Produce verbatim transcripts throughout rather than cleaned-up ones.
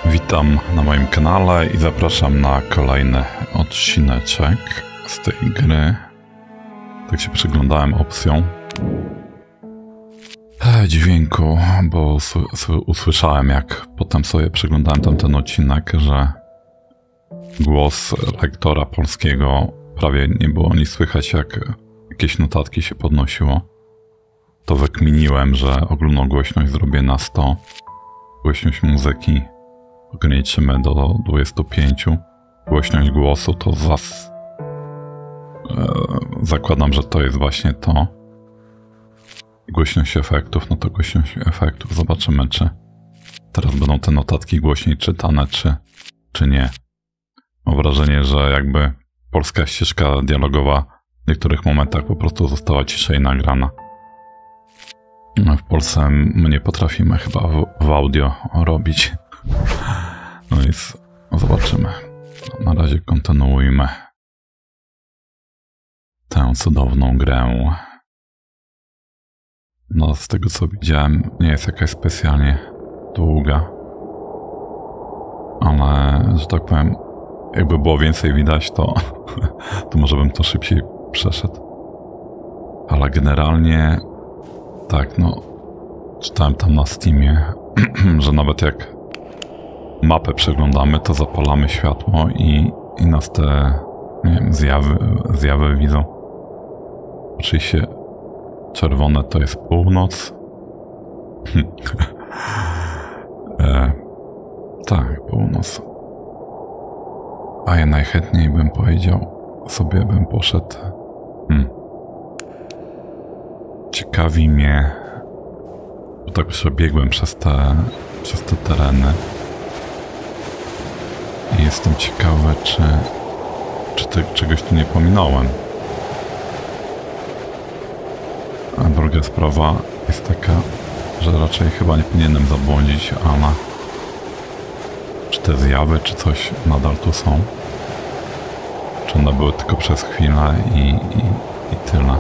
Witam na moim kanale i zapraszam na kolejny odcineczek z tej gry. Tak się przyglądałem opcją dźwięku, bo usłyszałem, jak potem sobie przeglądałem tamten odcinek, że głos lektora polskiego prawie nie było nic słychać, jak jakieś notatki się podnosiło. To wykminiłem, że ogólnogłośność zrobię na sto. Głośność muzyki ograniczymy do dwudziestu pięciu. Głośność głosu to zas... E, zakładam, że to jest właśnie to. Głośność efektów, no to głośność efektów. Zobaczymy, czy teraz będą te notatki głośniej czytane, czy, czy nie. Mam wrażenie, że jakby polska ścieżka dialogowa w niektórych momentach po prostu została ciszej nagrana. W Polsce my nie potrafimy chyba w, w audio robić. No więc zobaczymy. Na razie kontynuujmy tę cudowną grę. No z tego co widziałem, nie jest jakaś specjalnie długa. Ale, że tak powiem, jakby było więcej widać, to, to może bym to szybciej przeszedł. Ale generalnie tak, no czytałem tam na Steamie, że nawet jak mapę przeglądamy, to zapalamy światło i, i nas te, nie wiem, zjawy, zjawy widzą. Oczywiście czerwone to jest północ. e, tak, północ. A ja najchętniej bym powiedział, sobie bym poszedł. Hmm. Ciekawi mnie, bo tak przebiegłem przez te, przez te tereny i jestem ciekawy, czy, czy te, czegoś tu nie pominąłem. A druga sprawa jest taka, że raczej chyba nie powinienem zabłądzić, ale czy te zjawy, czy coś nadal tu są? Czy one były tylko przez chwilę i, i, i tyle?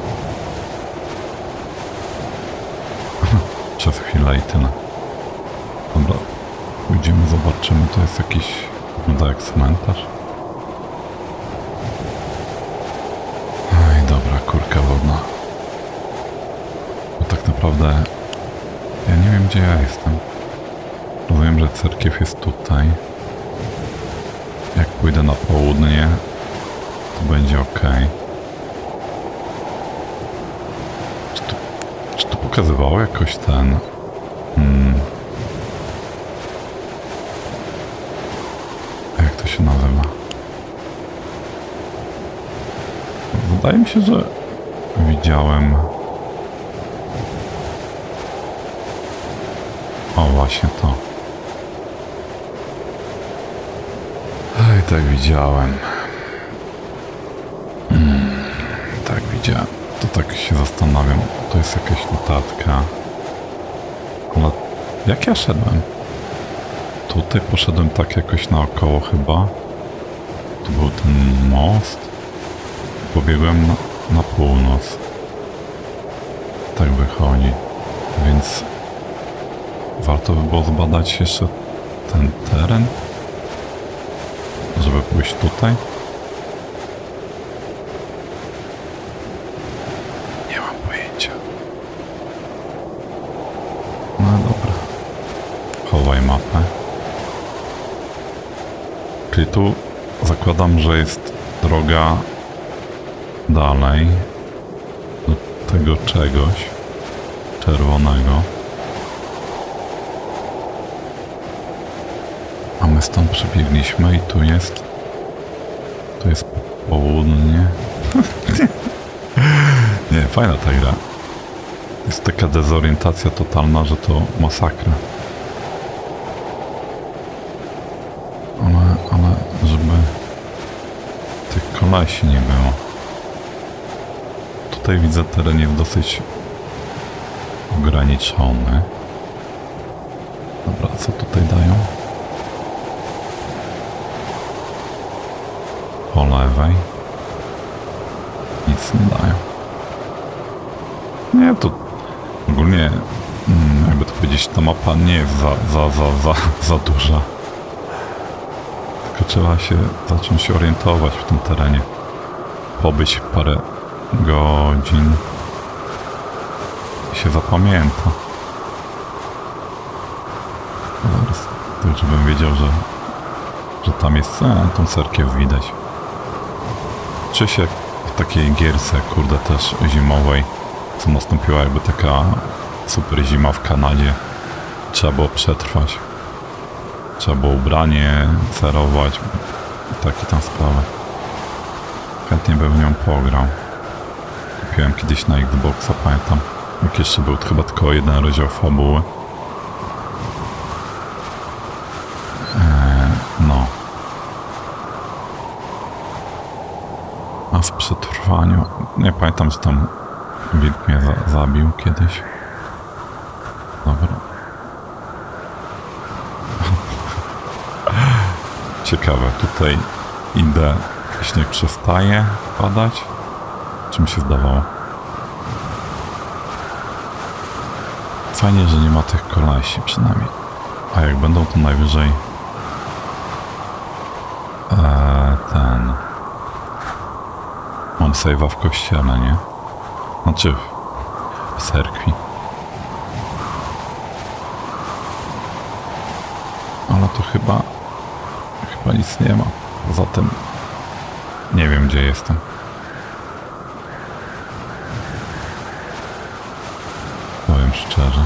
Przez chwilę i tyle. Dobra, pójdziemy, zobaczymy. To jest jakiś, wygląda jak cmentarz. Oj, dobra, kurka wodna. Bo tak naprawdę ja nie wiem, gdzie ja jestem. Rozumiem, że cerkiew jest tutaj. Jak pójdę na południe, to będzie ok. Czy to, czy to pokazywało jakoś ten... Hmm. Jak to się nazywa? Wydaje mi się, że widziałem... O, właśnie to. Ej, tak widziałem. Hmm, tak widziałem. To tak się zastanawiam. To jest jakaś notatka. Ale jak ja szedłem? Tutaj poszedłem tak jakoś naokoło chyba. Tu był ten most. Pobiegłem na, na północ. Tak wychodzi. Więc warto by było zbadać jeszcze ten teren, żeby pójść tutaj. Nie mam pojęcia. No dobra. Chowaj mapę. Czyli tu zakładam, że jest droga dalej do tego czegoś czerwonego. A my stąd przebiegliśmy i tu jest... Tu jest południe. Nie, fajna ta gra. Jest taka dezorientacja totalna, że to masakra. Ale, ale żeby tych kolesi nie było. Tutaj widzę, teren jest dosyć ograniczony. Dobra, co tutaj dają? Po lewej. Nic nie dają. Nie, to ogólnie, jakby to powiedzieć, ta mapa nie jest za, za, za, za, za duża. Tylko trzeba się zacząć się orientować w tym terenie. Pobyć parę godzin i się zapamięta. Zaraz, to żebym wiedział, że, że tam jest a, tą cerkiew widać. Czy się w takiej gierce, kurde, też zimowej, co nastąpiła jakby taka super zima w Kanadzie, trzeba było przetrwać. Trzeba było ubranie cerować i takie tam sprawy. Chętnie bym w nią pograł. Kupiłem kiedyś na Xboxa, pamiętam. Jak jeszcze był chyba tylko jeden rozdział fabuły. Eee, no. A w przetrwaniu... Nie pamiętam, że tam wilk mnie za zabił kiedyś. Dobra. Ciekawe, tutaj idę, śnieg przestaje padać. Czy mi się zdawało? Fajnie, że nie ma tych kolesi przynajmniej. A jak będą, to najwyżej eee, ten... Mam save'a w kościele, nie? Znaczy w cerkwi. Ale to chyba... Chyba nic nie ma. Poza tym... Nie wiem, gdzie jestem. Powiem szczerze.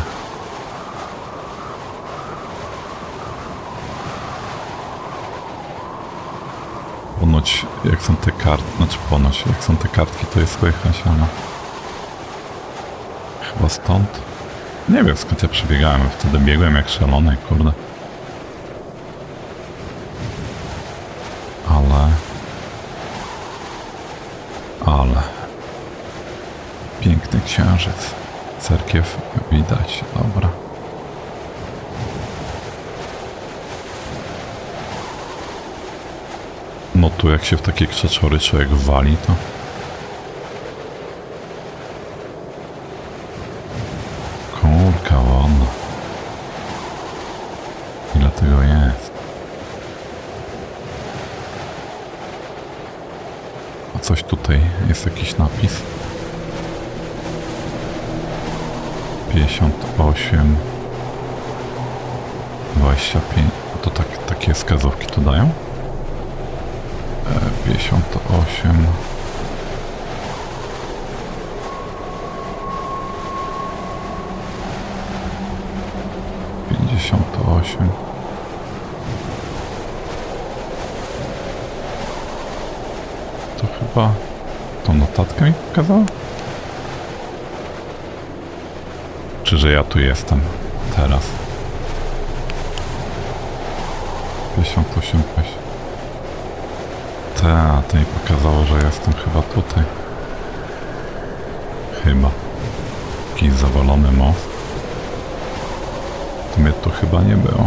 Ponoć, jak są te kartki, znaczy ponoć, jak są te kartki, to jest słychać, ale... Chyba stąd? Nie wiem, skąd ja przebiegałem, wtedy biegłem jak szalony, kurde. Ale... Ale... Piękny księżyc. Cerkiew widać, dobra. No tu jak się w takie krzeczory człowiek wali, to... Kurka wodna. Ile tego jest? A coś tutaj, jest jakiś napis? pięćdziesiąt osiem... dwadzieścia pięć... A to tak, takie wskazówki tu dają? E, pięćdziesiąt osiem... pięćdziesiąt osiem... To chyba... Tą notatkę mi pokazała? Czy że ja tu jestem teraz? pięćdziesiąt osiem... Ta, to mi pokazało, że jestem chyba tutaj. Chyba. Jakiś zawalony most. To mnie tu chyba nie było.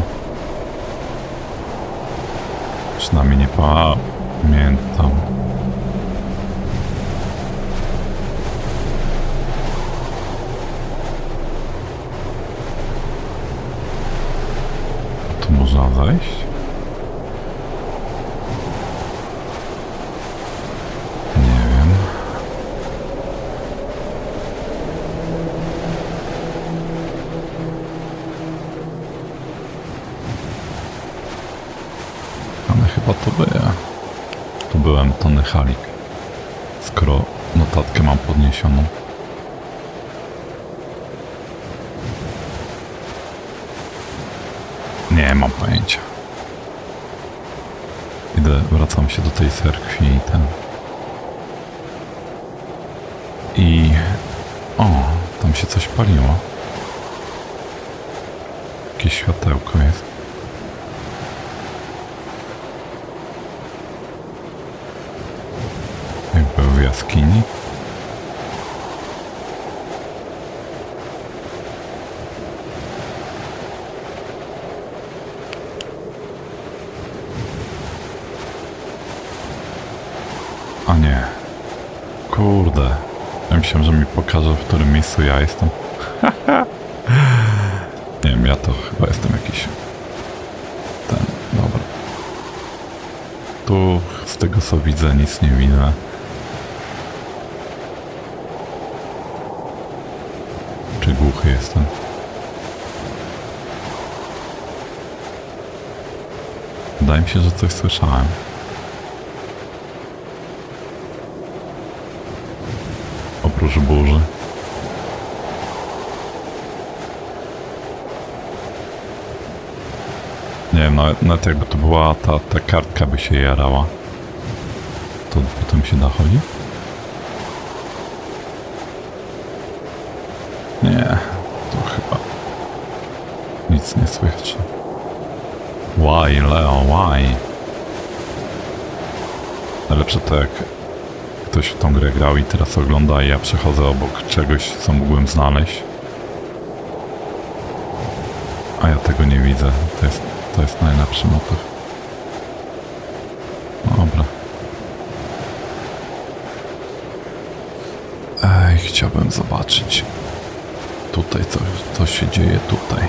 Przynajmniej nie pamiętam. Tu można zejść? Nie wiem. Ale chyba to by ja. Tu byłem, Tony Halik. Skoro notatkę mam podniesioną. Nie mam pojęcia. Idę, wracam się do tej cerkwi i ten... I... O, tam się coś paliło. Jakieś światełko jest. Jakby w jaskini. A nie. Kurde. Ja myślałem, że mi pokaże, w którym miejscu ja jestem. Nie wiem, ja to chyba jestem jakiś... Ten, dobra. Tu z tego co widzę nic nie widzę. Czy głuchy jestem? Wydaje mi się, że coś słyszałem. Oprócz burzy. Nie wiem, nawet, nawet jakby to była ta, ta kartka by się jarała. To potem się da chodzić? Nie, to chyba nic nie słychać. Why, Leo, why? Najlepsze to jak ktoś w tą grę grał i teraz ogląda i ja przechodzę obok czegoś, co mógłbym znaleźć. A ja tego nie widzę. To jest, to jest najlepszy motyw. Dobra. Ej, chciałbym zobaczyć tutaj, co, co się dzieje tutaj.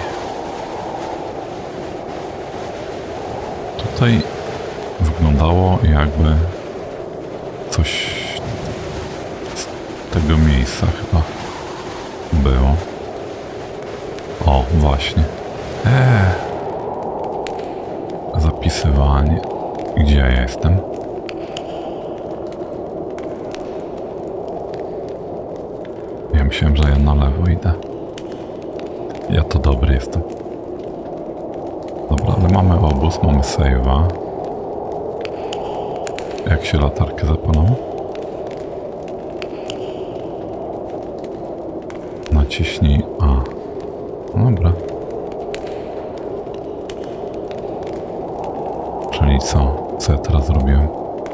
Tutaj wyglądało jakby coś z tego miejsca chyba było. O, właśnie. Eee. Zapisywanie. Gdzie ja jestem? Ja myślałem, że ja na lewo idę. Ja to dobry jestem. Dobra, ale mamy obóz, mamy save'a. Jak się latarkę zapalało? Naciśnij A. Dobra. Czyli co? Co ja teraz zrobiłem?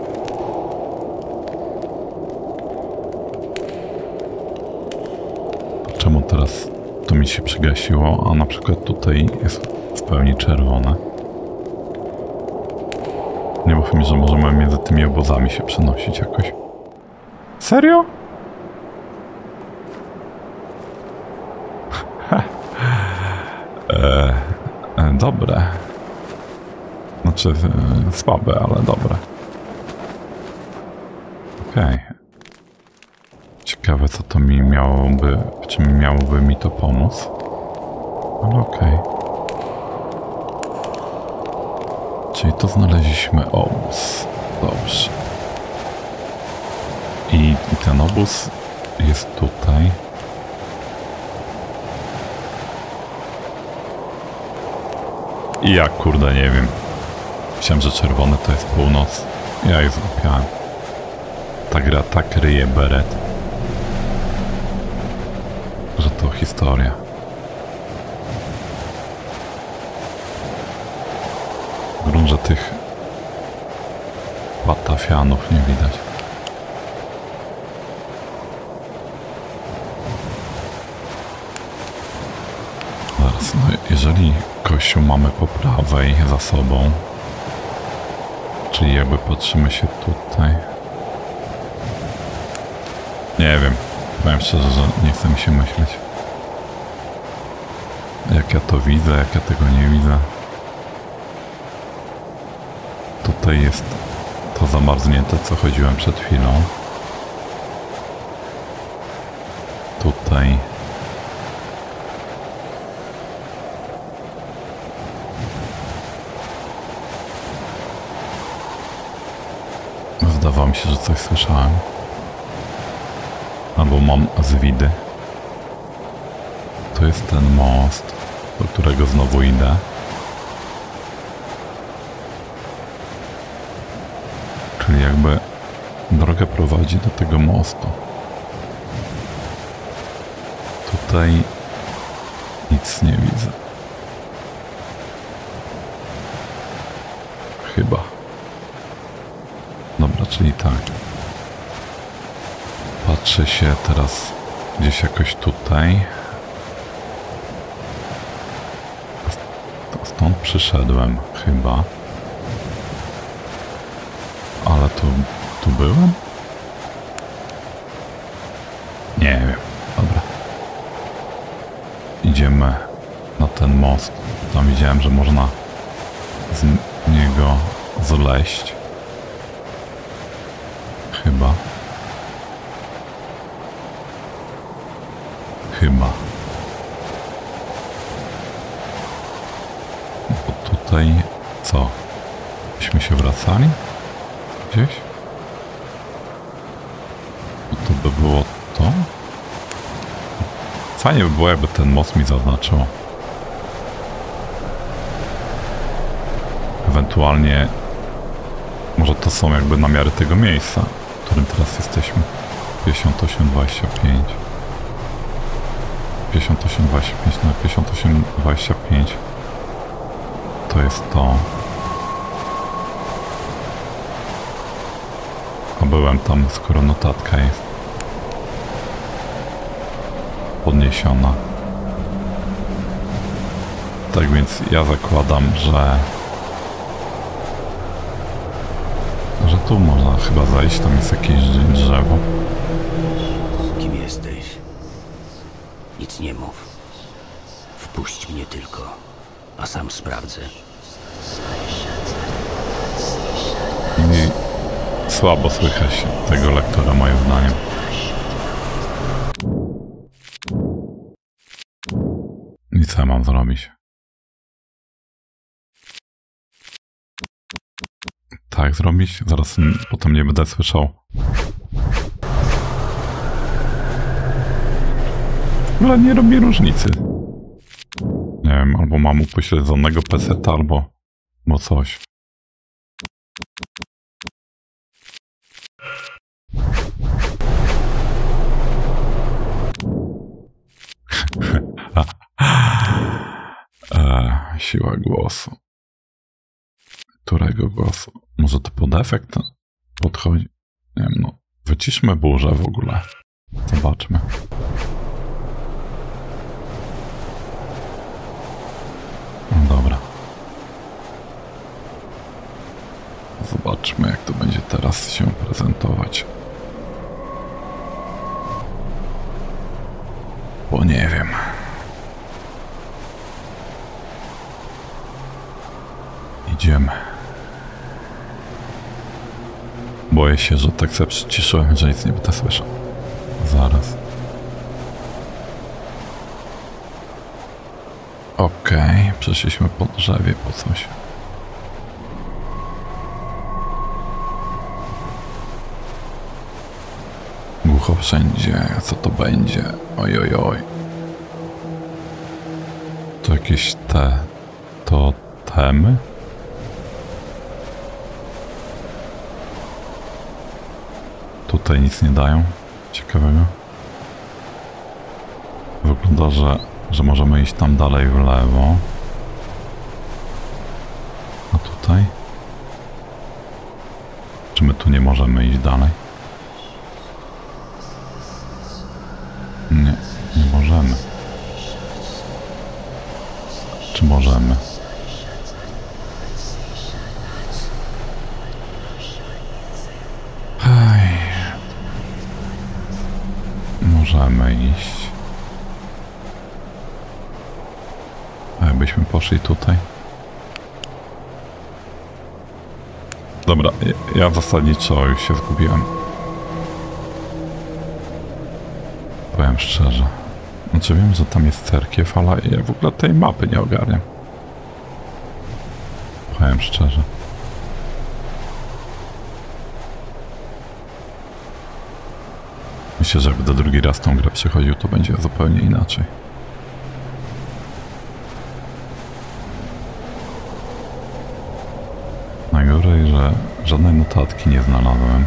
Czemu teraz to mi się przygasiło, a na przykład tutaj jest w pełni czerwone? Nie mów mi, że możemy między tymi obozami się przenosić jakoś. Serio? e, e, dobre. Znaczy e, słabe, ale dobre. Okej. Okay. Ciekawe, co to mi miałoby, w czym miałoby mi to pomóc. Ale okej. Okay. Czyli to znaleźliśmy obóz. Dobrze. I, I ten obóz jest tutaj. I ja kurde nie wiem. Myślałem, że czerwony to jest północ. Ja je zgubiałem. Ta gra tak ryje beret, że to historia. W gruncie tych patafianów nie widać. Zaraz, no jeżeli kościół mamy po prawej za sobą, czyli jakby patrzymy się tutaj. Nie wiem, powiem szczerze, że nie chce mi się myśleć. Jak ja to widzę, jak ja tego nie widzę. Tutaj jest to zamarznięte, co chodziłem przed chwilą. Tutaj zdawało mi się, że coś słyszałem. Albo mam zwidy. To jest ten most, do którego znowu idę. Czyli jakby droga prowadzi do tego mostu. Tutaj nic nie widzę. Chyba. Dobra, czyli tak. Patrzę się teraz gdzieś jakoś tutaj. Stąd przyszedłem chyba. Ale tu, tu byłem? Nie wiem. Dobra. Idziemy na ten most. Tam widziałem, że można z niego zleść. Chyba. Chyba. Bo tutaj co? Byśmy się wracali? Gdzieś? No to by było to? Fajnie by było, jakby ten most mi zaznaczyło. Ewentualnie może to są jakby namiary tego miejsca, w którym teraz jesteśmy. pięćdziesiąt osiem dwadzieścia pięć. pięćdziesiąt osiem dwadzieścia pięć na pięćdziesiąt osiem dwadzieścia pięć. To jest to. A byłem tam, skoro notatka jest podniesiona. Tak więc ja zakładam, że że tu można chyba zajść, tam jest jakieś drzewo. Kim jesteś? Nic nie mów. Wpuść mnie tylko, a sam sprawdzę. I słabo słychać tego lektora, moim zdaniem. I co ja mam zrobić? Tak zrobić? Zaraz potem nie będę słyszał. Ale nie robi różnicy. Nie wiem, albo mam upośledzonego peseta, albo... bo coś. e, siła głosu. Którego głosu? Może to pod efekt podchodzi? Nie wiem, no. Wyciszmy burzę w ogóle. Zobaczmy. No dobra. Zobaczmy, jak to będzie teraz się prezentować. Bo nie wiem. Idziemy. Boję się, że tak sobie przyciszyłem, że nic nie będę słyszał. Zaraz. Okej, okay, przeszliśmy po drzewie, po coś. Głucho wszędzie, co to będzie? Oj, oj, oj. To jakieś te... to temy? Tutaj nic nie dają ciekawego. Wygląda, że, że możemy iść tam dalej w lewo. A tutaj? Czy my tu nie możemy iść dalej? Nie, nie możemy. Czy możemy? Możemy iść. A jakbyśmy poszli tutaj? Dobra, ja zasadniczo już się zgubiłem. Powiem szczerze. Znaczy wiem, że tam jest cerkiew, ale ja w ogóle tej mapy nie ogarniam. Powiem szczerze. Myślę, że jak do drugi raz tą grę przechodził, to będzie zupełnie inaczej. Najgorzej, że żadnej notatki nie znalazłem.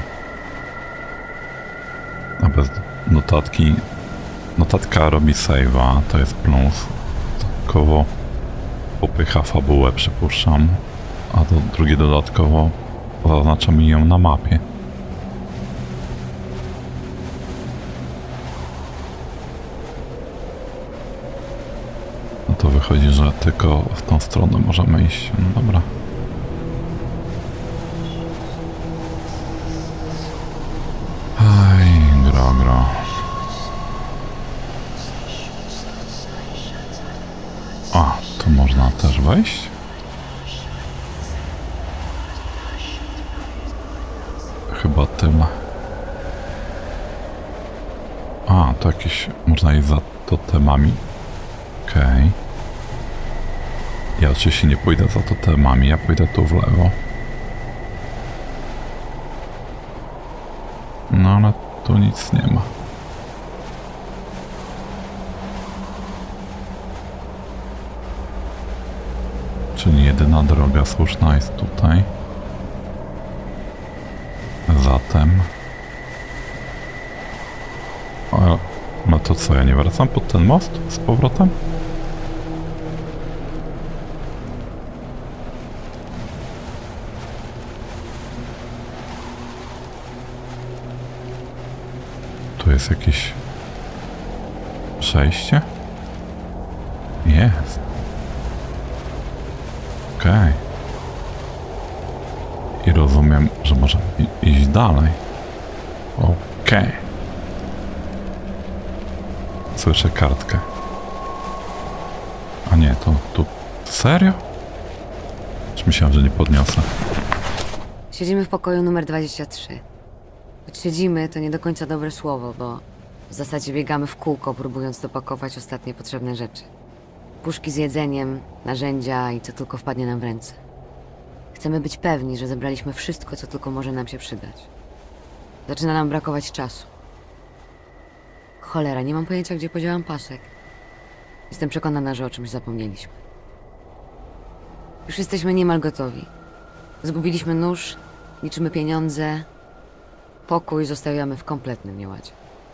A bez notatki... Notatka robi save'a, to jest plus. Dodatkowo popycha fabułę, przypuszczam. A to drugie dodatkowo zaznacza mi ją na mapie. To wychodzi, że tylko w tą stronę możemy iść. No dobra. Aj, gra, gra. A, tu można też wejść? Chyba tym to jakieś... Można iść za totemami. Okej. Okay. Ja oczywiście nie pójdę za totemami, ja pójdę tu w lewo. No ale tu nic nie ma. Czyli jedyna droga słuszna jest tutaj. Zatem... O, no to co, ja nie wracam pod ten most z powrotem? Tu jest jakieś przejście? Jest. Okej. Okay. I rozumiem, że może iść dalej. Okej. Okay. Słyszę kartkę. A nie, to tu... Serio? Czy myślałem, że nie podniosę? Siedzimy w pokoju numer dwadzieścia trzy. Choć siedzimy, to nie do końca dobre słowo, bo w zasadzie biegamy w kółko, próbując dopakować ostatnie potrzebne rzeczy. Puszki z jedzeniem, narzędzia i co tylko wpadnie nam w ręce. Chcemy być pewni, że zebraliśmy wszystko, co tylko może nam się przydać. Zaczyna nam brakować czasu. Cholera, nie mam pojęcia, gdzie podziałam pasek. Jestem przekonana, że o czymś zapomnieliśmy. Już jesteśmy niemal gotowi. Zgubiliśmy nóż, liczymy pieniądze. Pokój zostawiamy w kompletnym nieładzie.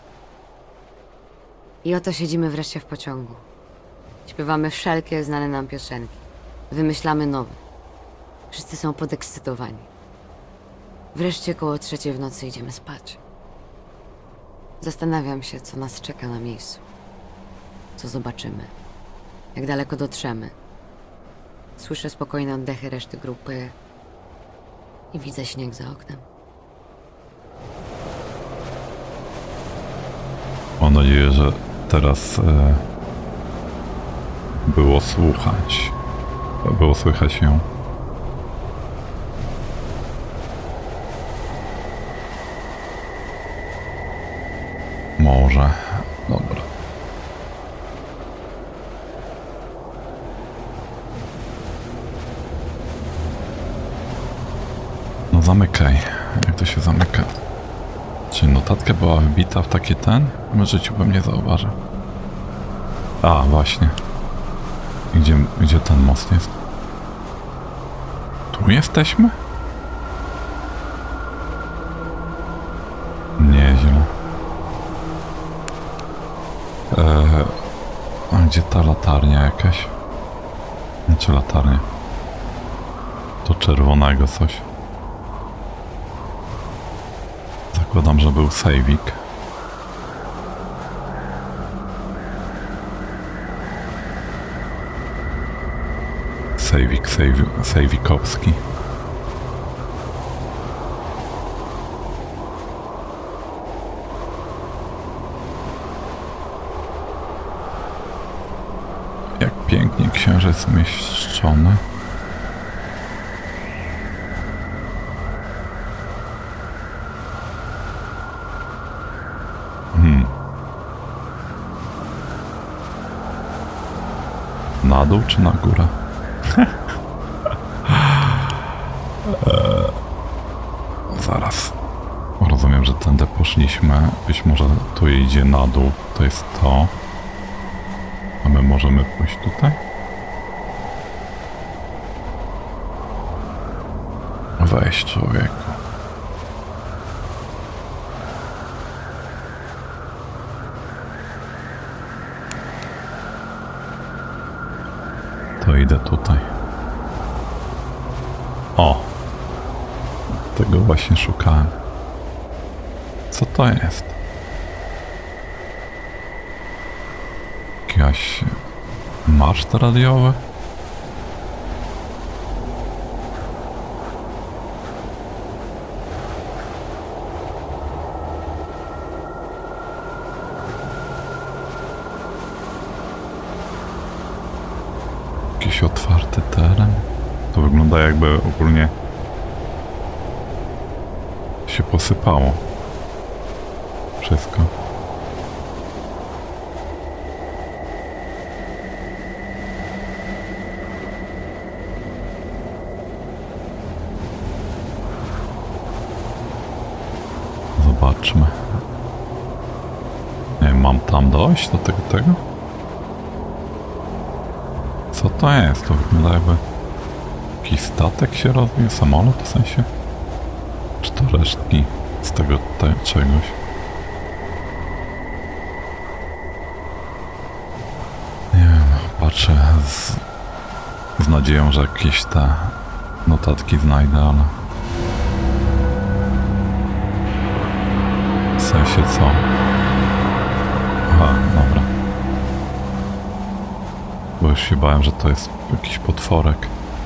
I oto siedzimy wreszcie w pociągu. Śpiewamy wszelkie znane nam piosenki. Wymyślamy nowe. Wszyscy są podekscytowani. Wreszcie koło trzeciej w nocy idziemy spać. Zastanawiam się, co nas czeka na miejscu. Co zobaczymy. Jak daleko dotrzemy. Słyszę spokojne oddechy reszty grupy. I widzę śnieg za oknem. Mam nadzieję, że teraz e, było słuchać. Było słychać ją. Może. Dobra. No zamykaj. Jak to się zamyka? Czy notatka była wbita w taki ten? W życiu bym nie zauważył. A, właśnie. Gdzie, gdzie ten most jest? Tu jesteśmy? Nieźle. Eee, a gdzie ta latarnia jakaś? Znaczy latarnia. To czerwonego coś. Zakładam, że był sejwik. Sejwik, sejw, sejwikowski. Jak pięknie księżyc umieszczony. Hmm. Na dół czy na górę? eee, zaraz. Rozumiem, że tędy poszliśmy. Być może tu idzie na dół. To jest to. A my możemy pójść tutaj? Weź, człowieku. To idę tutaj. O! Tego właśnie szukałem. Co to jest? Jakiś maszt radiowy? Jakiś otwarty teren? To wygląda, jakby ogólnie się posypało wszystko. mam tam dojść do tego tego? Co to jest? To wygląda jakby jakiś statek się rozbił, samolot w sensie? Czy to resztki z tego te, czegoś? Nie wiem, patrzę z, z nadzieją, że jakieś te notatki znajdę, ale... W sensie co? Aha, dobra. Bo już się bałem, że to jest jakiś potworek.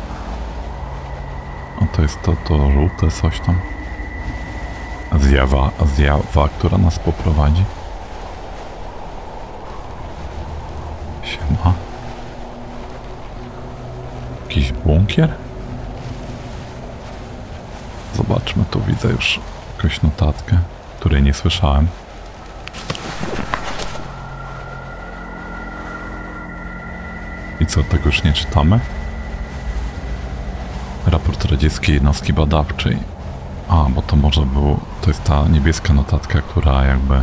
A to jest to, to żółte coś tam. Zjawa, zjawa, która nas poprowadzi. Siema. Jakiś bunkier? Zobaczmy, tu widzę już jakąś notatkę, której nie słyszałem. I co, tego już nie czytamy? Raport radzieckiej jednostki badawczej. A, bo to może był... To jest ta niebieska notatka, która jakby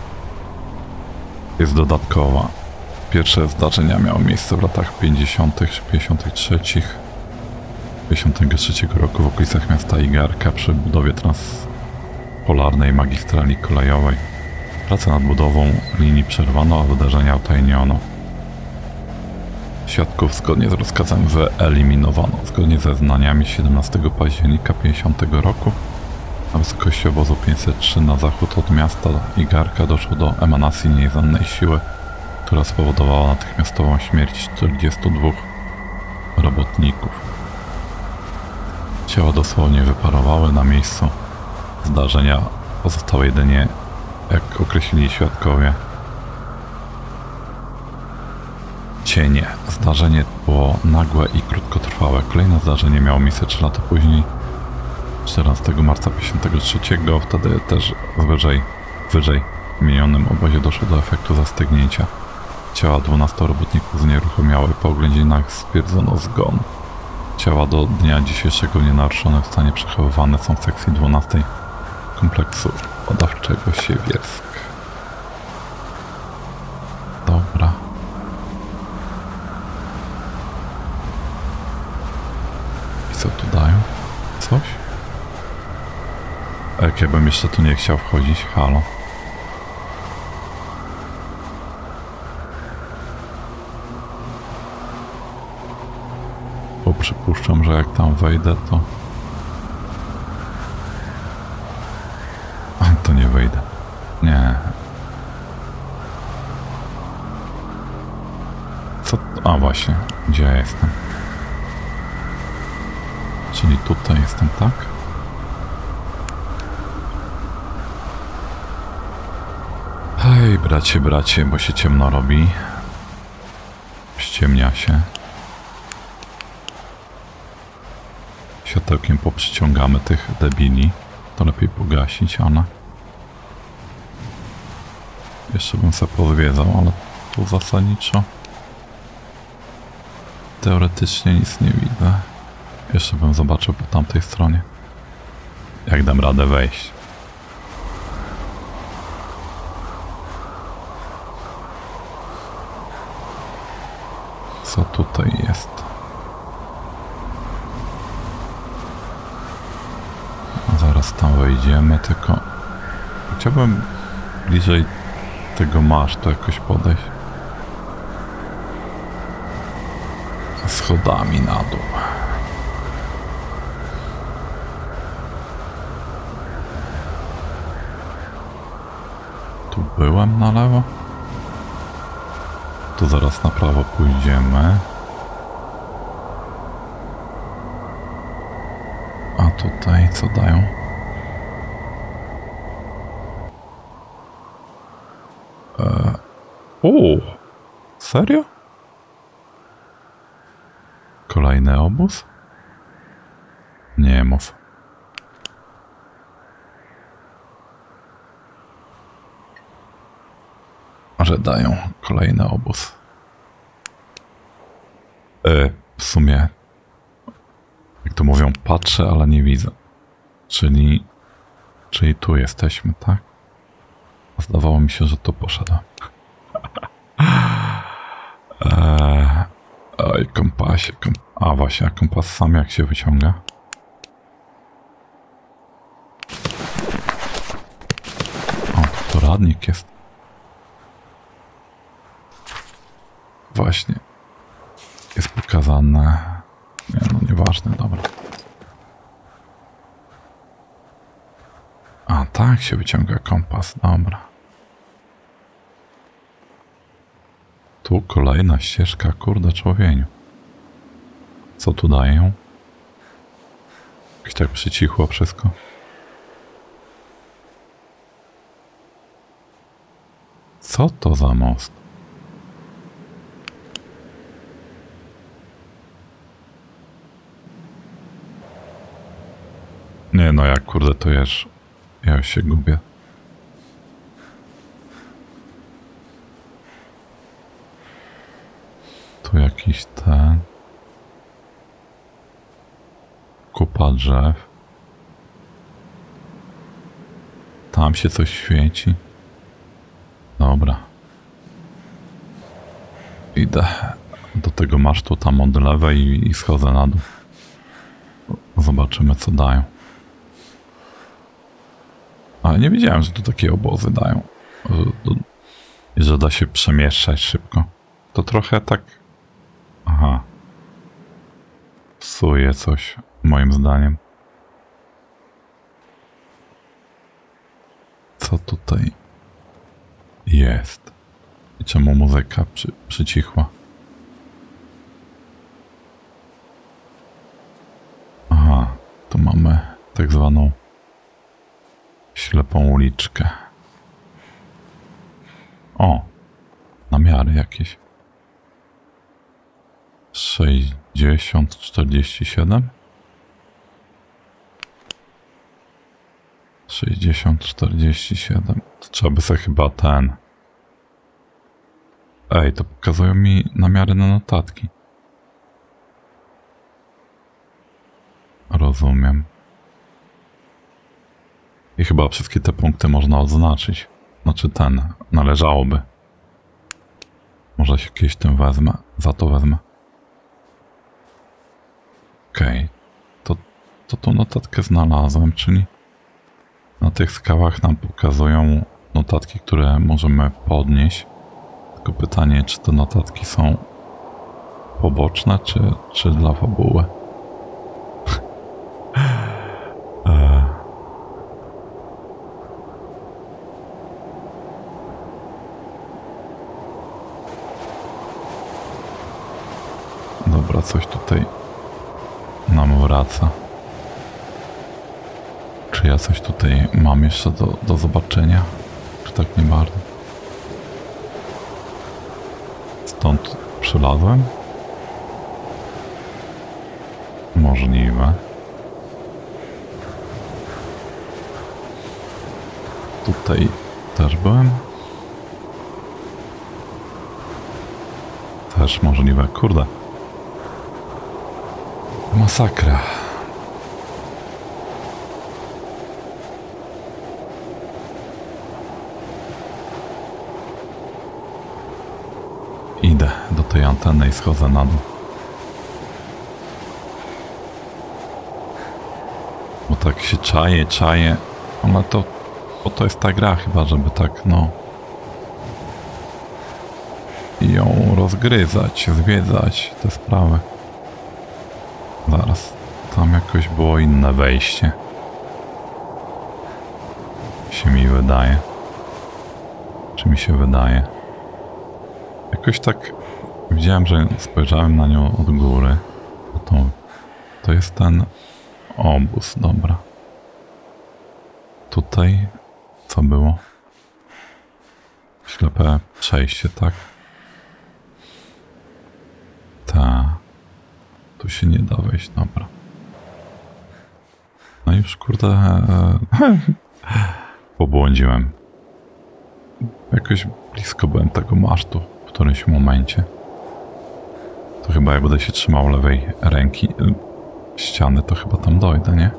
jest dodatkowa. Pierwsze zdarzenia miały miejsce w latach pięćdziesiątych czy pięćdziesiątych trzecich pięćdziesiątego trzeciego roku w okolicach miasta Igarka przy budowie transpolarnej magistrali kolejowej. Pracę nad budową linii przerwano, a wydarzenia utajniono. Świadków zgodnie z rozkazem wyeliminowano. Zgodnie ze zeznaniami siedemnastego października pięćdziesiątego roku na wysokości obozu pięćset trzy na zachód od miasta Igarka doszło do emanacji nieznanej siły, która spowodowała natychmiastową śmierć czterdziestu dwóch robotników. Ciała dosłownie wyparowały na miejscu zdarzenia. Pozostało jedynie, jak określili świadkowie, cienie. Zdarzenie było nagłe i krótkotrwałe. Kolejne zdarzenie miało miejsce trzy lata później, czternastego marca pięćdziesiątego trzeciego. Wtedy też wyżej, wyżej wymienionym obozie doszło do efektu zastygnięcia. Ciała dwunastu robotników znieruchomiały. Po oględzinach stwierdzono zgon. Ciała do dnia dzisiejszego nienaruszone w stanie przechowywane są w sekcji dwunastej kompleksu badawczego Siewiersk. Dobra. I co tu dają? Coś? A jak ja bym jeszcze tu nie chciał wchodzić? Halo? Bo przypuszczam, że jak tam wejdę, to... To nie wejdę. Nie. Co? A właśnie, gdzie ja jestem? Czyli tutaj jestem, tak? Hej, bracie, bracie, bo się ciemno robi. Ściemnia się. Światełkiem poprzyciągamy tych debili. To lepiej pogasić, ale... Jeszcze bym sobie pozwiedzał, ale tu zasadniczo... Teoretycznie nic nie widzę. Jeszcze bym zobaczył po tamtej stronie. Jak dam radę wejść. Co tutaj jest? Zaraz tam wejdziemy, tylko... Chciałbym bliżej tego masztu jakoś podejść. Schodami na dół. Tu byłem na lewo. Tu zaraz na prawo pójdziemy. A tutaj co dają? Eee. O! Serio? Kolejny obóz? Nie mów. Że dają kolejny obóz. E, w sumie, jak to mówią, patrzę, ale nie widzę. Czyli, czyli tu jesteśmy, tak? Zdawało mi się, że tu poszedłem. kompasie. Komp a właśnie, a kompas sam jak się wyciąga? O, to poradnik jest. Właśnie. Jest pokazane. Nie, no nieważne, dobra. A tak się wyciąga kompas, dobra. Tu kolejna ścieżka, kurde człowieniu. Co tu dają? Jakoś tak przycichło wszystko. Co to za most? Nie no, jak kurde to jest. Ja już się gubię. Tu jakiś ten... Kupa drzew. Tam się coś świeci. Dobra. Idę do tego masztu tam od lewej i, i schodzę na dół. Zobaczymy co dają. Ale nie wiedziałem, że tu takie obozy dają. I że da się przemieszczać szybko. To trochę tak... Aha. Psuje coś, moim zdaniem. Co tutaj jest? I czemu muzyka przy, przycichła? Aha, tu mamy tak zwaną ślepą uliczkę. O, namiary jakieś. sześćdziesiąt czterdzieści siedem. sześćdziesiąt czterdzieści siedem. To trzeba by sobie chyba ten... Ej, to pokazują mi namiary na notatki. Rozumiem. I chyba wszystkie te punkty można odznaczyć. Znaczy ten, należałoby. Może się kiedyś tym wezmę, za to wezmę. Okej, okay. to, to tą notatkę znalazłem, czyli na tych skałach nam pokazują notatki, które możemy podnieść. Tylko pytanie, czy te notatki są poboczne, czy, czy dla fabuły. e Dobra, coś tutaj nam wraca. Czy ja coś tutaj mam jeszcze do, do zobaczenia? Czy tak nie bardzo? Stąd przylazłem? Możliwe. Tutaj też byłem? Też możliwe. Kurde. Masakra. Idę do tej anteny i schodzę na dół. Bo tak się czaje, czaje. Ale to, bo to jest ta gra chyba, żeby tak, no... ją rozgryzać, zwiedzać te sprawy. Zaraz, tam jakoś było inne wejście. Się mi wydaje. Czy mi się wydaje? Jakoś tak widziałem, że spojrzałem na nią od góry. To, to jest ten obóz, dobra. Tutaj co było? Ślepe przejście, tak? Ta. Tu się nie da wejść, dobra. No już kurde... E, pobłądziłem. Jakoś blisko byłem tego masztu w którymś momencie. To chyba jak będę się trzymał lewej ręki e, ściany, to chyba tam dojdę, nie?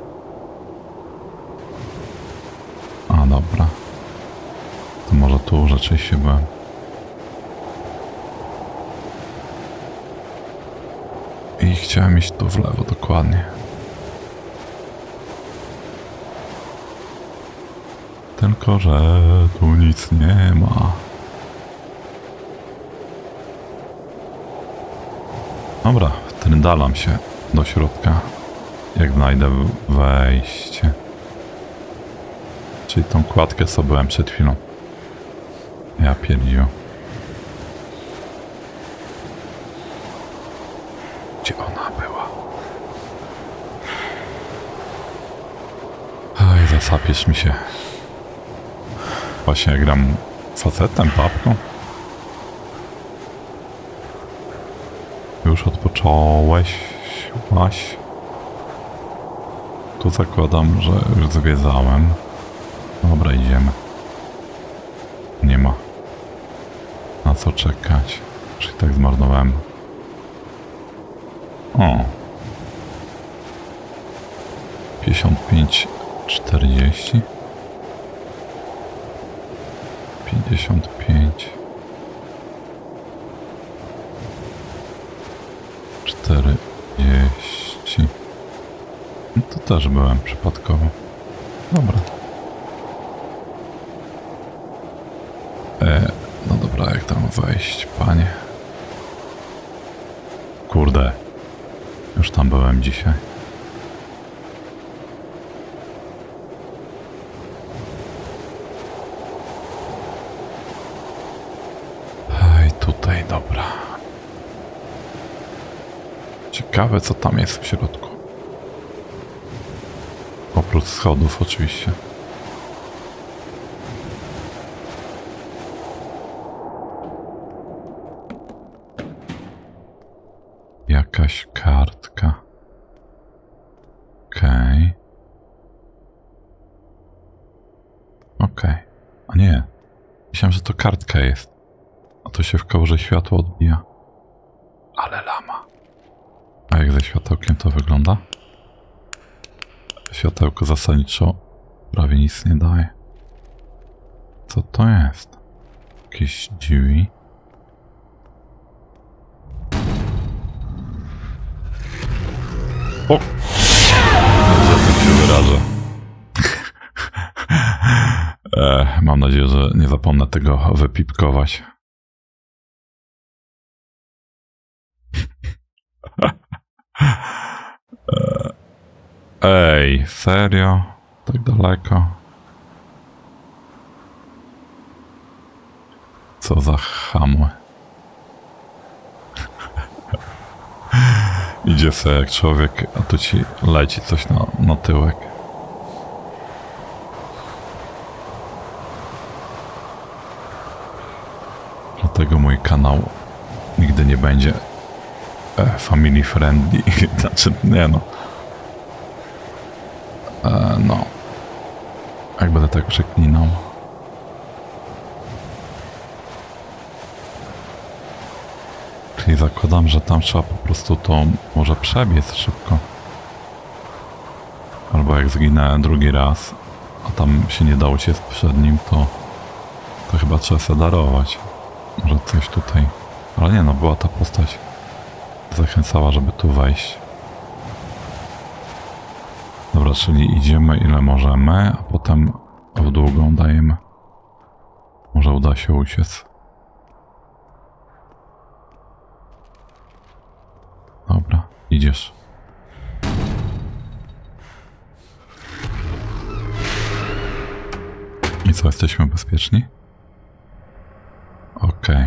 A, dobra. To może tu rzeczywiście byłem. I chciałem iść tu w lewo, dokładnie. Tylko że tu nic nie ma. Dobra, tryndalam się do środka, jak znajdę wejście. Czyli tą kładkę sobie byłem przed chwilą. Ja pierdziu. Gdzie ona była? Oj, zasapiesz mi się. Właśnie ja gram facetem, papką. Już odpocząłeś, łaś. Tu zakładam, że już zwiedzałem. Dobra, idziemy. Nie ma na co czekać. Czyli tak zmarnowałem. O. pięćdziesiąt pięć czterdzieści. pięćdziesiąt pięć. czterdzieści. No to też byłem przypadkowo. Dobra. E, no dobra, jak tam wejść, panie? Kurde. Już tam byłem dzisiaj. Ej, tutaj, dobra. Ciekawe, co tam jest w środku. Oprócz schodów, oczywiście. Jakaś kartka. Okej. Okej. A nie. Myślałem, że to kartka jest. A to się w kałuży światło odbija. Ale lama. A jak ze światełkiem to wygląda? Światełko zasadniczo prawie nic nie daje. Co to jest? Jakieś drzwi? O! Za tym się wyrażę. e, mam nadzieję, że nie zapomnę tego wypipkować. Ej, serio? Tak daleko? Co za hamły. Idzie sobie jak człowiek, a tu ci leci coś na, na tyłek. Dlatego mój kanał nigdy nie będzie e, family friendly. Znaczy, nie no. E, no. Jak będę tak przeklinał. Czyli zakładam, że tam trzeba po prostu to może przebiec szybko. Albo jak zginę drugi raz, a tam się nie da uciec przed nim, to, to chyba trzeba se darować. Może coś tutaj. Ale nie no, była ta postać. Zachęcała, żeby tu wejść. Dobra, czyli idziemy ile możemy, a potem w długą dajemy. Może uda się uciec. Dobra, idziesz. I co, jesteśmy bezpieczni? Okej. Okay.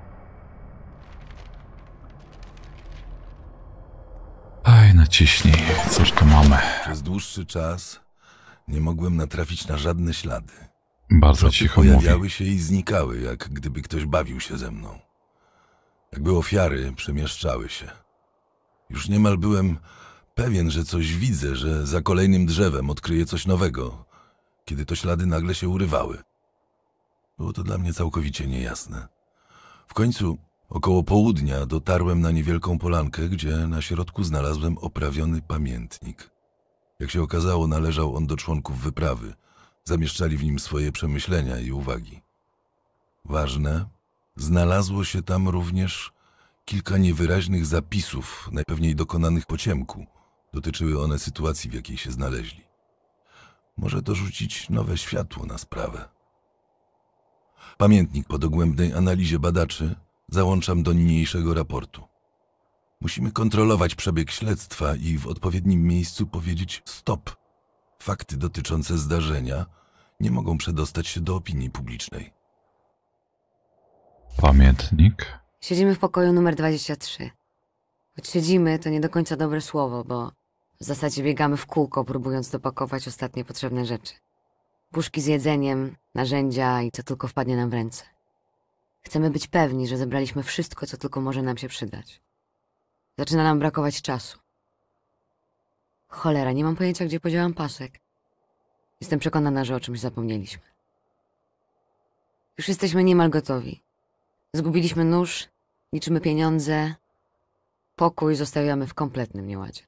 Aj, naciśnij. Cóż tu mamy? Przez dłuższy czas nie mogłem natrafić na żadne ślady. Bardzo Tropy cicho mówi. pojawiały się i znikały, jak gdyby ktoś bawił się ze mną. Jakby ofiary przemieszczały się. Już niemal byłem pewien, że coś widzę, że za kolejnym drzewem odkryję coś nowego, kiedy to ślady nagle się urywały. Było to dla mnie całkowicie niejasne. W końcu, około południa, dotarłem na niewielką polankę, gdzie na środku znalazłem oprawiony pamiętnik. Jak się okazało, należał on do członków wyprawy. Zamieszczali w nim swoje przemyślenia i uwagi. Ważne, znalazło się tam również kilka niewyraźnych zapisów, najpewniej dokonanych po ciemku. Dotyczyły one sytuacji, w jakiej się znaleźli. Może to rzucić nowe światło na sprawę. Pamiętnik po dogłębnej analizie badaczy załączam do niniejszego raportu. Musimy kontrolować przebieg śledztwa i w odpowiednim miejscu powiedzieć stop. Fakty dotyczące zdarzenia nie mogą przedostać się do opinii publicznej. Pamiętnik. Siedzimy w pokoju numer dwadzieścia trzy. Choć siedzimy, to nie do końca dobre słowo, bo w zasadzie biegamy w kółko, próbując dopakować ostatnie potrzebne rzeczy. Puszki z jedzeniem, narzędzia i co tylko wpadnie nam w ręce. Chcemy być pewni, że zebraliśmy wszystko, co tylko może nam się przydać. Zaczyna nam brakować czasu. Cholera, nie mam pojęcia, gdzie podziałam pasek. Jestem przekonana, że o czymś zapomnieliśmy. Już jesteśmy niemal gotowi. Zgubiliśmy nóż, liczymy pieniądze. Pokój zostawiamy w kompletnym nieładzie.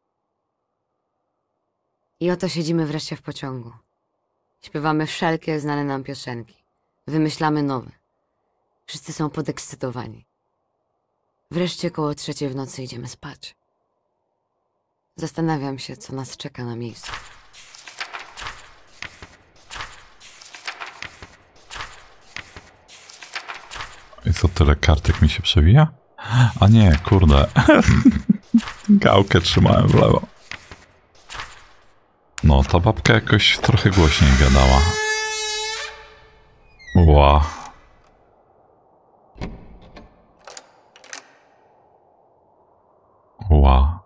I oto siedzimy wreszcie w pociągu. Śpiewamy wszelkie znane nam piosenki. Wymyślamy nowe. Wszyscy są podekscytowani. Wreszcie koło trzeciej w nocy idziemy spać. Zastanawiam się, co nas czeka na miejscu. I co, tyle kartek mi się przewija? A nie, kurde. Gałkę trzymałem w lewo. No, ta babka jakoś trochę głośniej gadała. Ła. Ła.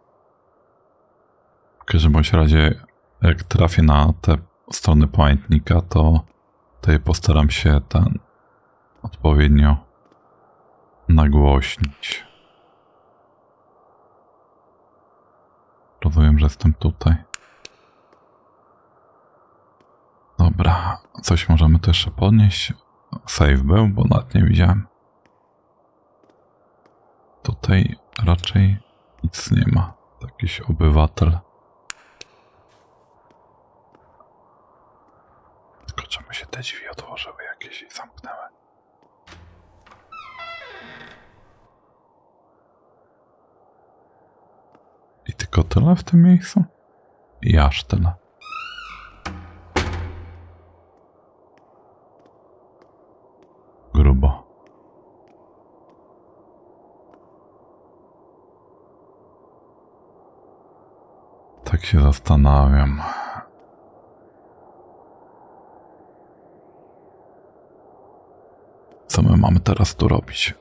W każdym bądź razie, jak trafię na te strony pamiętnika, to, to je postaram się ten odpowiednio nagłośnić. Rozumiem, że jestem tutaj. Dobra, coś możemy tu jeszcze podnieść. Save był, bo nawet nie widziałem. Tutaj raczej nic nie ma. Jakiś obywatel. Tylko czemu się te drzwi otworzyły jakieś i zamknęły? I tylko tyle w tym miejscu? I aż tyle. Grubo. Tak się zastanawiam. Co my mamy teraz tu robić?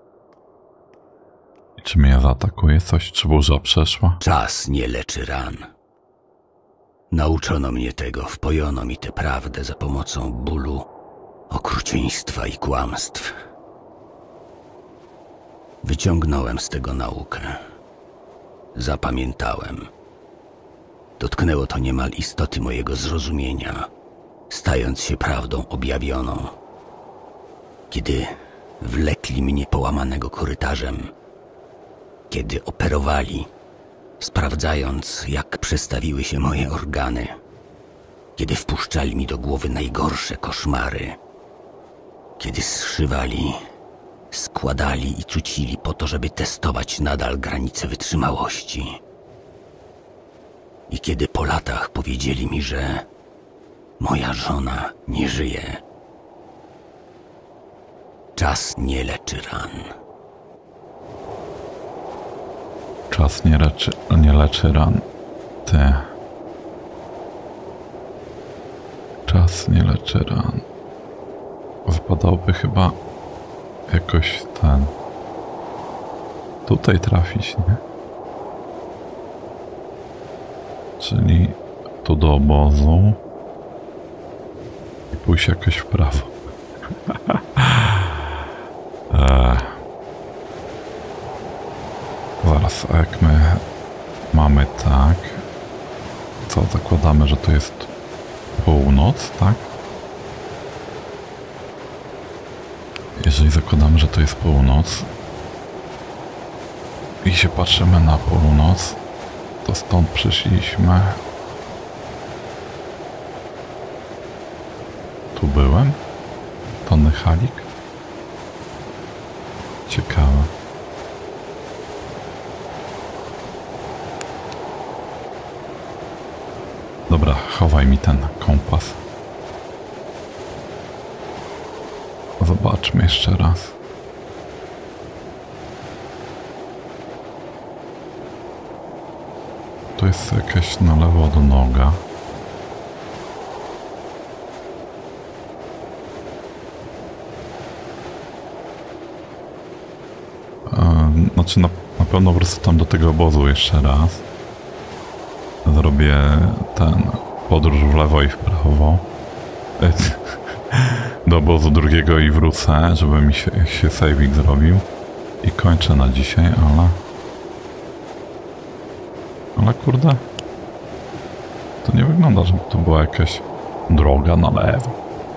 I czy mnie zaatakuje coś? Czy burza przeszła? Czas nie leczy ran. Nauczono mnie tego, wpojono mi tę prawdę za pomocą bólu, okrucieństwa i kłamstw. Wyciągnąłem z tego naukę. Zapamiętałem. Dotknęło to niemal istoty mojego zrozumienia, stając się prawdą objawioną. Kiedy wlekli mnie połamanego korytarzem, kiedy operowali, sprawdzając, jak przestawiły się moje organy, kiedy wpuszczali mi do głowy najgorsze koszmary, kiedy zszywali, składali i cucili po to, żeby testować nadal granice wytrzymałości. I kiedy po latach powiedzieli mi, że moja żona nie żyje. Czas nie leczy ran. Czas nie leczy, nie leczy ran. Ty. Czas nie leczy ran. Wypadałoby chyba jakoś ten... tutaj trafić, nie? Czyli tu do obozu i pójść jakoś w prawo. eee. Zaraz, a jak my mamy tak, co zakładamy, że to jest północ, tak? Jeżeli zakładamy, że to jest północ i się patrzymy na północ, to stąd przyszliśmy. Tu byłem? Tony Halik? Ciekawe. Dobra, chowaj mi ten kompas. Zobaczmy jeszcze raz. Tu jest jakaś na lewo do noga. Eee, znaczy na, na pewno wrócę tam do tego obozu jeszcze raz. Zrobię ten podróż w lewo i w prawo. Do obozu drugiego i wrócę, żeby mi się, się saving zrobił. I kończę na dzisiaj, ale... Ale kurde... To nie wygląda, żeby to była jakaś droga na lewo.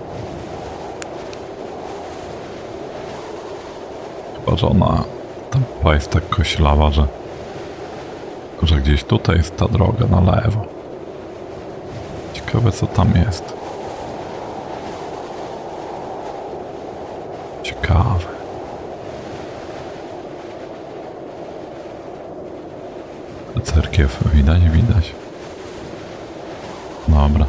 Chyba, że ona... Ta mapa jest tak koślawa, że... Że gdzieś tutaj jest ta droga na lewo. Ciekawe, co tam jest. Ciekawe. Cerkiew widać, widać. Dobra.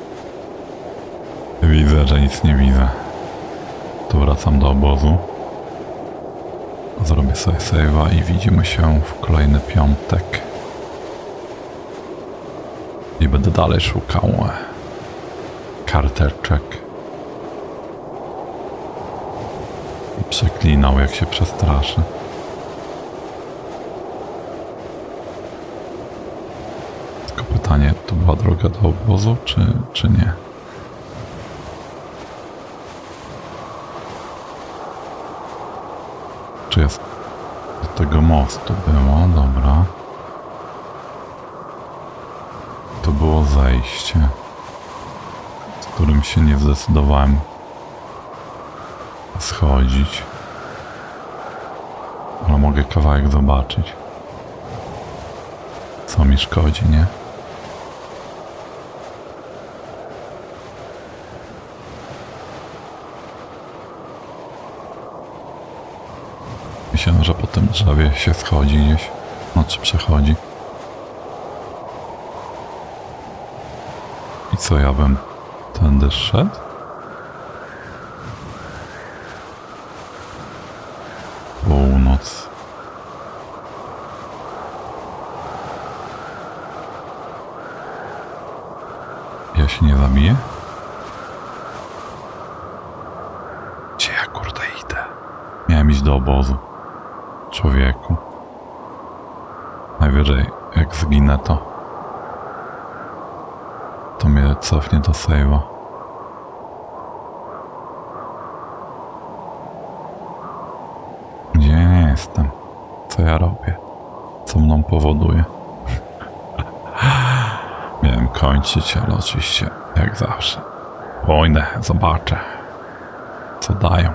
Widzę, że nic nie widzę. To wracam do obozu. Zrobię sobie save'a i widzimy się w kolejny piątek. I będę dalej szukał karteczek. I przeklinał, jak się przestraszy. Tylko pytanie, to była droga do obozu, czy, czy nie? Czy jest do tego mostu było? Dobra. To było zejście, z którym się nie zdecydowałem schodzić. Ale mogę kawałek zobaczyć. Co mi szkodzi, nie? Myślałem, że po tym drzewie się schodzi gdzieś. Znaczy przechodzi. I co, ja bym tędy szedł? Północ. Ja się nie zabiję? Gdzie ja kurde idę? Miałem iść do obozu. Człowieku. Najwyżej jak zginę to to mnie cofnie do save'a. Gdzie ja jestem? Co ja robię? Co mną powoduje? Miałem kończyć, ale oczywiście jak zawsze pójdę, zobaczę co dają.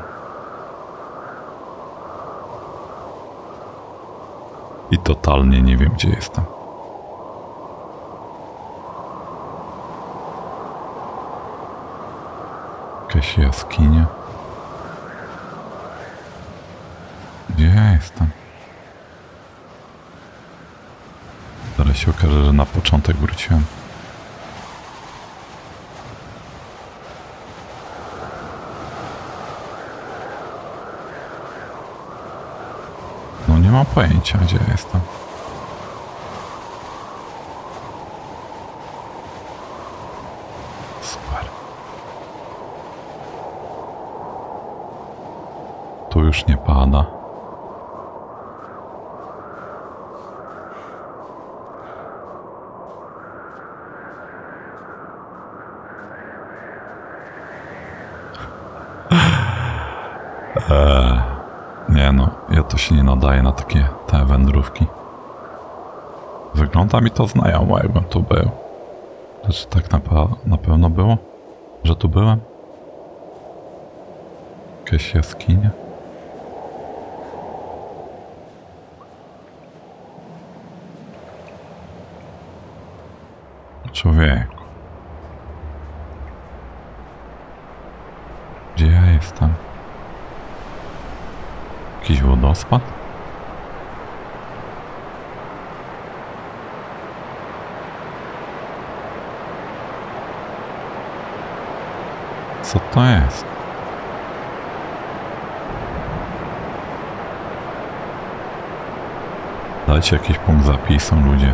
I totalnie nie wiem, gdzie jestem. Jakaś jaskinia. Gdzie ja jestem? Zaraz się okaże, że na początek wróciłem. No nie mam pojęcia, gdzie ja jestem. Super. Tu już nie pada. Eee, nie no, ja to się nie nadaję na takie te wędrówki. Wygląda mi to znajomo, jakbym tu był. Znaczy tak na, pe- na pewno było, że tu byłem? Jakaś jaskinia? Człowieku. Gdzie ja jestem? Jakiś wodospad? Co to jest? Dajcie jakiś punkt zapisu, ludzie.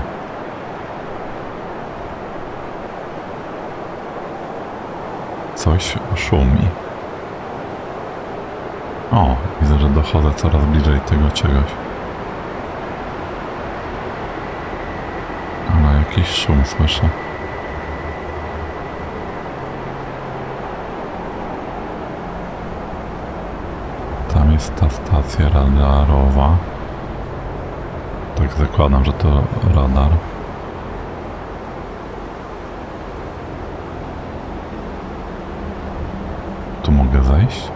Coś szumi. O, widzę, że dochodzę coraz bliżej tego czegoś. Ale jakiś szum słyszę. Tam jest ta stacja radarowa. Tak zakładam, że to radar. Tu mogę zejść?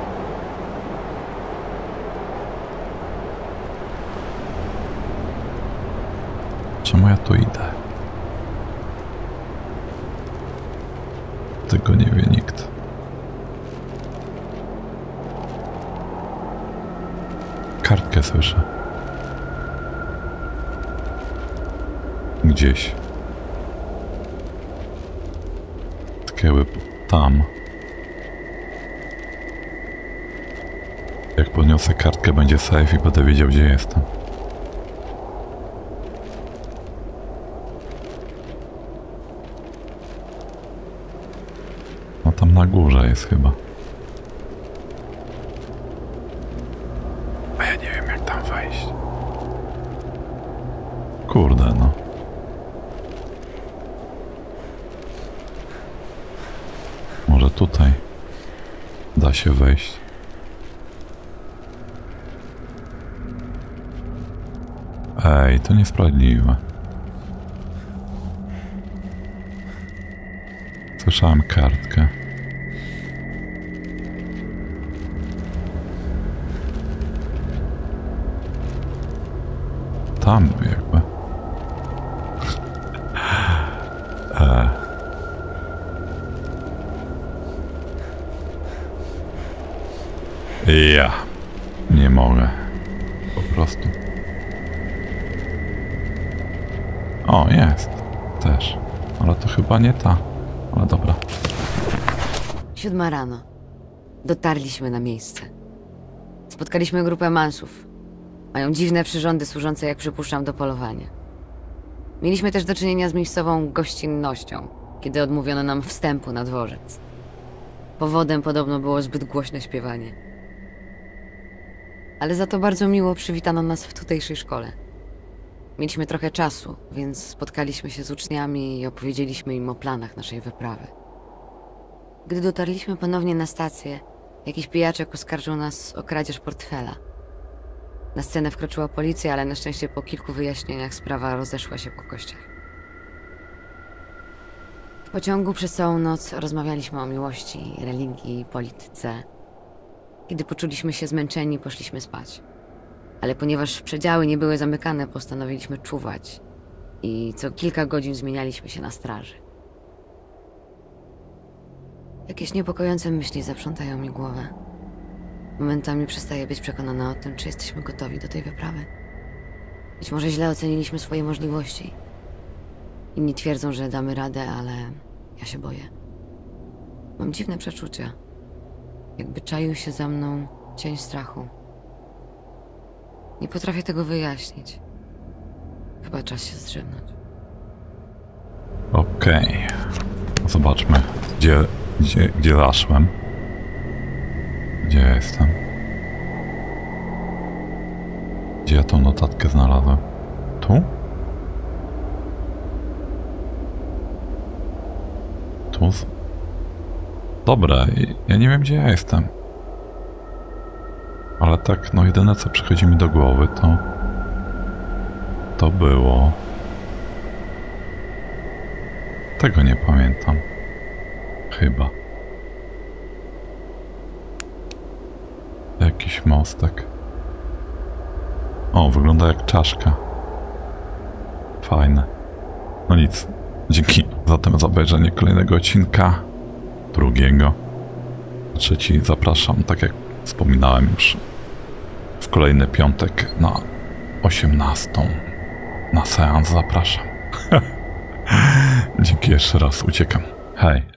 Czemu ja tu idę? Tego nie wie nikt. Kartkę słyszę. Gdzieś. Tkieły tam. Jak podniosę kartkę, będzie safe i będę wiedział, gdzie jestem. No tam na górze jest chyba. A ja nie wiem, jak tam wejść. Kurde, no. Może tutaj da się wejść. Ej, to niesprawiedliwe. Słyszałem kartkę. Tam jakby. e. Ja nie mogę. Po prostu. O, jest. Też. Ale to chyba nie ta. Ale dobra. Siódma rano. Dotarliśmy na miejsce. Spotkaliśmy grupę mansów. Mają dziwne przyrządy służące, jak przypuszczam, do polowania. Mieliśmy też do czynienia z miejscową gościnnością, kiedy odmówiono nam wstępu na dworzec. Powodem podobno było zbyt głośne śpiewanie. Ale za to bardzo miło przywitano nas w tutejszej szkole. Mieliśmy trochę czasu, więc spotkaliśmy się z uczniami i opowiedzieliśmy im o planach naszej wyprawy. Gdy dotarliśmy ponownie na stację, jakiś pijaczek oskarżył nas o kradzież portfela. Na scenę wkroczyła policja, ale na szczęście po kilku wyjaśnieniach sprawa rozeszła się po kościach. W pociągu przez całą noc rozmawialiśmy o miłości, religii, polityce. Kiedy poczuliśmy się zmęczeni, poszliśmy spać. Ale ponieważ przedziały nie były zamykane, postanowiliśmy czuwać i co kilka godzin zmienialiśmy się na straży. Jakieś niepokojące myśli zaprzątają mi głowę. Momentami przestaję być przekonana o tym, czy jesteśmy gotowi do tej wyprawy. Być może źle oceniliśmy swoje możliwości. Inni twierdzą, że damy radę, ale ja się boję. Mam dziwne przeczucia. Jakby czaił się za mną cień strachu. Nie potrafię tego wyjaśnić. Chyba czas się zdrzemnąć. Okej. Okay. Zobaczmy, gdzie, gdzie, gdzie zaszłem. Gdzie ja jestem? Gdzie ja tą notatkę znalazłem? Tu? Tu? Dobra, ja nie wiem, gdzie ja jestem. Ale tak, no jedyne co przychodzi mi do głowy to... To było... Tego nie pamiętam. Chyba. Jakiś mostek. O, wygląda jak czaszka. Fajne. No nic. Dzięki zatem za obejrzenie kolejnego odcinka. Drugiego. Trzeci zapraszam, tak jak wspominałem już, w kolejny piątek na osiemnastą. Na seans zapraszam. Dzięki jeszcze raz, uciekam. Hej.